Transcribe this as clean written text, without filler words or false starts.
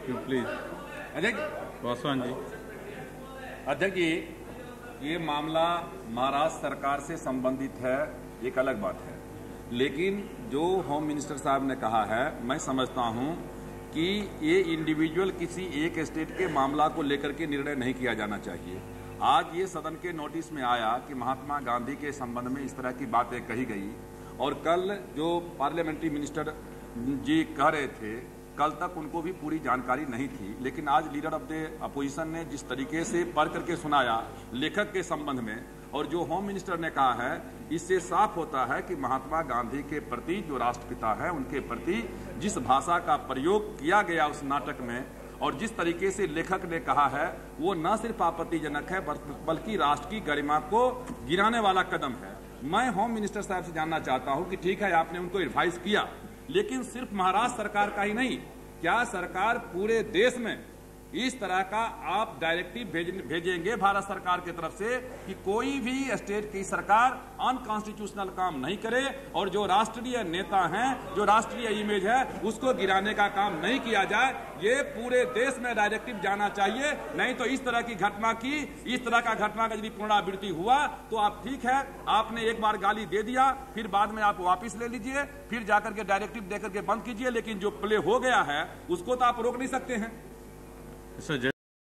Please अध्यक्ष पासवान जी। अध्यक्ष जी, ये मामला महाराष्ट्र सरकार से संबंधित है, एक अलग बात है। लेकिन जो होम मिनिस्टर साहब ने कहा है, मैं समझता हूं कि ये इंडिविजुअल किसी एक स्टेट के मामला को लेकर के निर्णय नहीं किया जाना चाहिए। आज ये सदन के नोटिस में आया कि महात्मा गांधी के संबंध में इस तरह की बातें कही गई, और कल जो पार्लियामेंट्री मिनिस्टर जी कह रहे थे, कल तक उनको भी पूरी जानकारी नहीं थी। लेकिन आज लीडर ऑफ द अपोजिशन ने जिस तरीके से पढ़ करके सुनाया लेखक के संबंध में, और जो होम मिनिस्टर ने कहा है, इससे साफ होता है कि महात्मा गांधी के प्रति जो राष्ट्रपिता है, उनके प्रति जिस भाषा का प्रयोग किया गया उस नाटक में, और जिस तरीके से लेखक ने कहा है, वो न सिर्फ आपत्तिजनक है बल्कि राष्ट्र की गरिमा को गिराने वाला कदम है। मैं होम मिनिस्टर साहब से जानना चाहता हूं कि ठीक है, आपने उनको एडवाइस किया, लेकिन सिर्फ महाराष्ट्र सरकार का ही नहीं, क्या सरकार पूरे देश में इस तरह का आप डायरेक्टिव भेजेंगे भारत सरकार की तरफ से कि कोई भी स्टेट की सरकार अनकॉन्स्टिट्यूशनल काम नहीं करे, और जो राष्ट्रीय नेता हैं, जो राष्ट्रीय इमेज है, उसको गिराने का काम नहीं किया जाए? ये पूरे देश में डायरेक्टिव जाना चाहिए। नहीं तो इस तरह की घटना का यदि पुनरावृत्ति हुआ तो आप ठीक है, आपने एक बार गाली दे दिया, फिर बाद में आप वापिस ले लीजिए, फिर जाकर के डायरेक्टिव देकर के बंद कीजिए, लेकिन जो प्ले हो गया है उसको तो आप रोक नहीं सकते हैं। सर